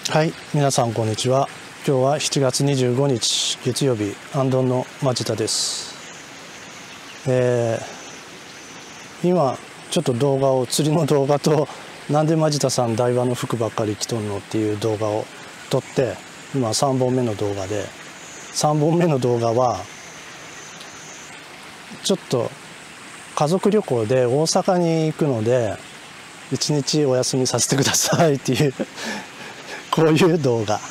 はい、皆さんこんにちは。今日は7月25日月曜日、安曇の町田です。今ちょっと動画を、釣りの動画となんで町田さん台湾の服ばっかり着とんのっていう動画を撮って、今3本目の動画で、3本目の動画はちょっと家族旅行で大阪に行くので1日お休みさせてくださいっていうこういう動画。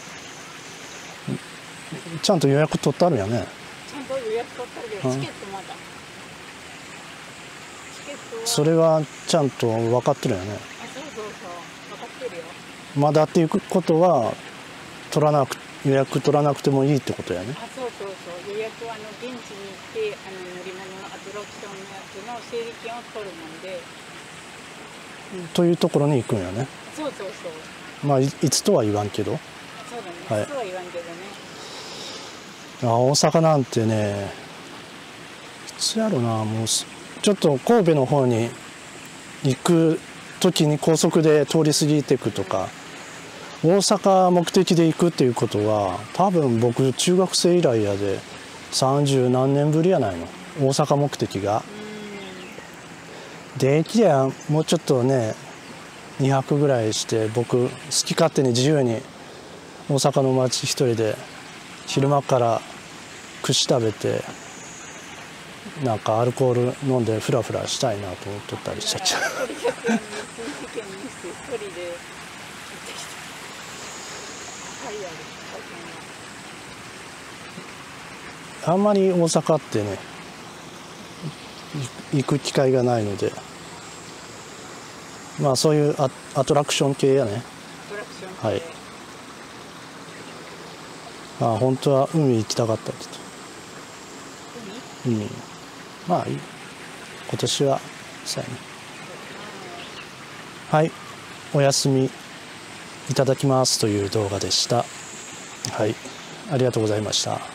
ちゃんと予約取ってあるんやね。 ちゃんと予約取ってあるけど、チケットまだ。チケットはそれはちゃんと分かってるよね。 そう分かってるよ。 まだっていうことは予約取らなくてもいいってことやね。 そう予約は現地に行って乗り物のアトラクションのやつの整理券を取るもんで。 というところに行くんやね。 そう。 まあいつとは言わんけど。 そうだね。いつとは言わんけどね。 大阪なんてね、いつやろな、もうちょっと神戸の方に行く時に高速で通り過ぎていくとか、大阪目的で行くっていうことは多分僕中学生以来やで30何年ぶりやないの、大阪目的が。で駅やもうちょっとね2泊ぐらいして僕好き勝手に自由に大阪の街一人で昼間から串食べてなんかアルコール飲んでフラフラしたいなと思っとったりしちゃっちゃう。あんまり大阪ってね行く機会がないので、まあそういうアトラクション系やね。はい。まあ本当は海行きたかったけど、まあ今年はそうやね。はい、お休みいただきますという動画でした。はい、ありがとうございました。